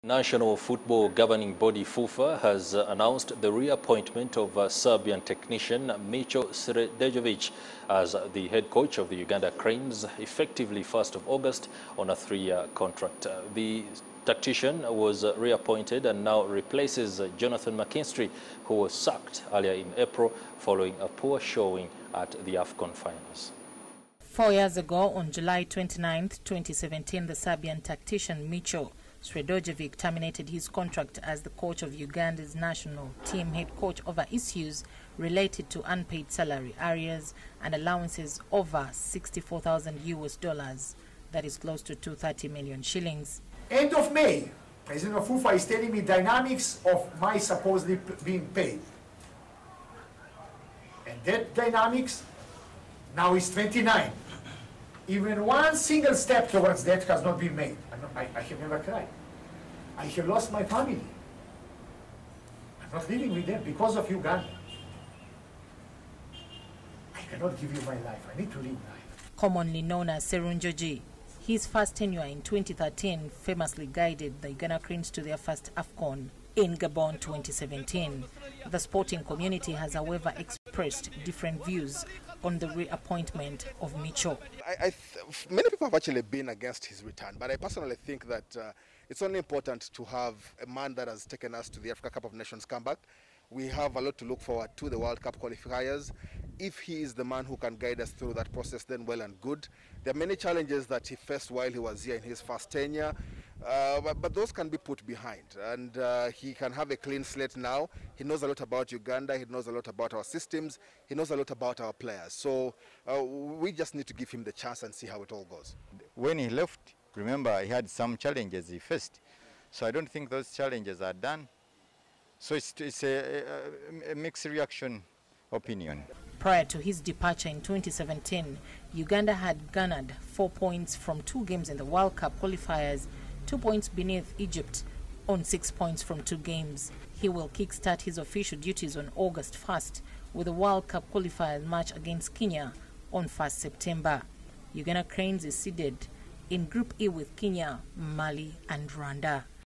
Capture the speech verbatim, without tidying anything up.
National Football Governing Body FIFA has uh, announced the reappointment of uh, Serbian technician Micho Sredojevic as uh, the head coach of the Uganda Cranes, effectively first of August on a three-year contract. Uh, the tactician was uh, reappointed and now replaces uh, Jonathan McKinstry, who was sacked earlier in April following a poor showing at the AFCON finals. Four years ago, on July twenty-ninth, twenty seventeen, the Serbian tactician Micho Sredojevic terminated his contract as the coach of Uganda's national team head coach over issues related to unpaid salary arrears and allowances over sixty-four thousand U S dollars, that is close to two hundred thirty million shillings. End of May, President of FIFA is telling me dynamics of my supposedly being paid. And that dynamics now is twenty-nine. Even one single step towards that has not been made. I, I have never cried. I have lost my family. I'm not living with them because of Uganda. I cannot give you my life. I need to live life. Commonly known as Serunjoji, his first tenure in twenty thirteen famously guided the Uganda Cranes to their first AFCON in Gabon twenty seventeen. The sporting community has, however, expressed different views on the reappointment of Micho. I, I th many people have actually been against his return, but I personally think that uh, it's only important to have a man that has taken us to the Africa Cup of Nations come back. We have a lot to look forward to the World Cup qualifiers. If he is the man who can guide us through that process, then well and good. There are many challenges that he faced while he was here in his first tenure, uh, but, but those can be put behind. And uh, he can have a clean slate now. He knows a lot about Uganda. He knows a lot about our systems. He knows a lot about our players. So uh, we just need to give him the chance and see how it all goes. When he left, remember, he had some challenges he faced. So I don't think those challenges are done. So it's, it's a, a, a mixed reaction opinion. Prior to his departure in twenty seventeen, Uganda had garnered four points from two games in the World Cup qualifiers, two points beneath Egypt on six points from two games. He will kickstart his official duties on August first with the World Cup qualifiers match against Kenya on first September. Uganda Cranes is seeded in Group E with Kenya, Mali and Rwanda.